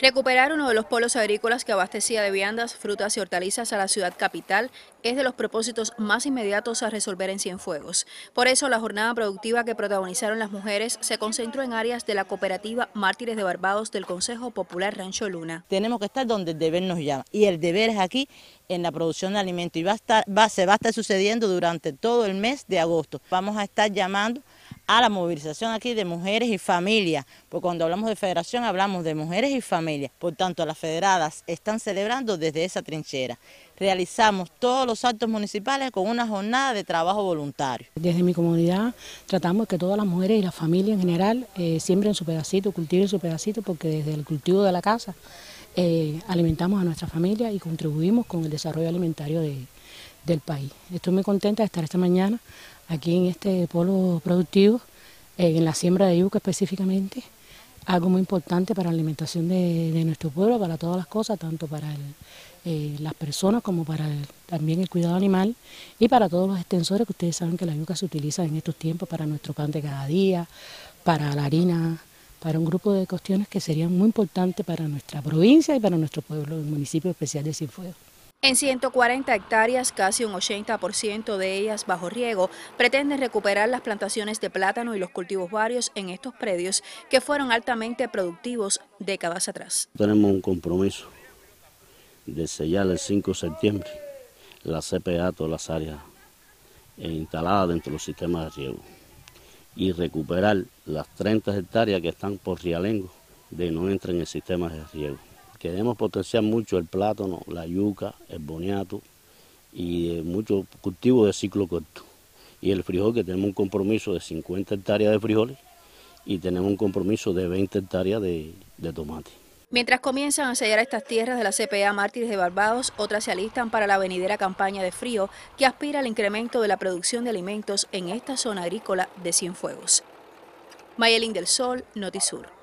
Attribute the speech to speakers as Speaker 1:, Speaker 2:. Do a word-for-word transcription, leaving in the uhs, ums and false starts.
Speaker 1: Recuperar uno de los polos agrícolas que abastecía de viandas, frutas y hortalizas a la ciudad capital es de los propósitos más inmediatos a resolver en Cienfuegos. Por eso, la jornada productiva que protagonizaron las mujeres se concentró en áreas de la cooperativa Mártires de Barbados del Consejo Popular Rancho Luna.
Speaker 2: Tenemos que estar donde el deber nos llama, y el deber es aquí en la producción de alimentos, y va a estar, va, se va a estar sucediendo durante todo el mes de agosto. Vamos a estar llamando a la movilización aquí de mujeres y familias, porque cuando hablamos de federación hablamos de mujeres y familias. Por tanto, las federadas están celebrando desde esa trinchera. Realizamos todos los actos municipales con una jornada de trabajo voluntario.
Speaker 3: Desde mi comunidad tratamos que todas las mujeres y las familias en general eh, siembren su pedacito, cultiven su pedacito, porque desde el cultivo de la casa eh, alimentamos a nuestra familia y contribuimos con el desarrollo alimentario de, del país. Estoy muy contenta de estar esta mañana aquí en este polo productivo, eh, en la siembra de yuca específicamente, algo muy importante para la alimentación de, de nuestro pueblo, para todas las cosas, tanto para el, eh, las personas como para el, también el cuidado animal y para todos los extensores, que ustedes saben que la yuca se utiliza en estos tiempos para nuestro pan de cada día, para la harina, para un grupo de cuestiones que serían muy importantes para nuestra provincia y para nuestro pueblo, el municipio especial de Cienfuegos.
Speaker 1: En ciento cuarenta hectáreas, casi un ochenta por ciento de ellas bajo riego, pretenden recuperar las plantaciones de plátano y los cultivos varios en estos predios que fueron altamente productivos décadas atrás.
Speaker 4: Tenemos un compromiso de sellar el cinco de septiembre la C P A, todas las áreas instaladas dentro de los sistemas de riego y recuperar las treinta hectáreas que están por Rialengo de no entrar en el sistema de riego. Queremos potenciar mucho el plátano, la yuca, el boniato y muchos cultivos de ciclo corto. Y el frijol, que tenemos un compromiso de cincuenta hectáreas de frijoles y tenemos un compromiso de veinte hectáreas de, de tomate.
Speaker 1: Mientras comienzan a sellar estas tierras de la C P A Mártires de Barbados, otras se alistan para la venidera campaña de frío que aspira al incremento de la producción de alimentos en esta zona agrícola de Cienfuegos. Mayelín del Sol, Notisur.